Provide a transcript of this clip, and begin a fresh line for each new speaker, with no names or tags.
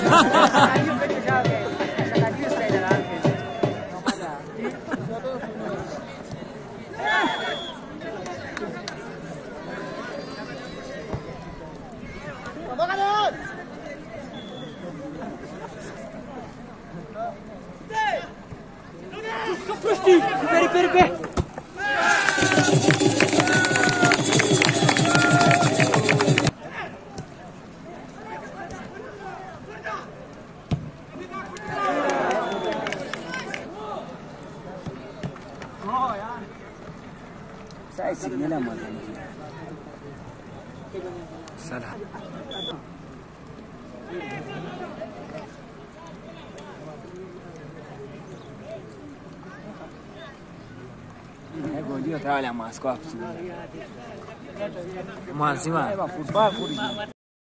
Saya signal amat. Salah. Gol dia trabalha mais com a Mas sim, mano. Futebol,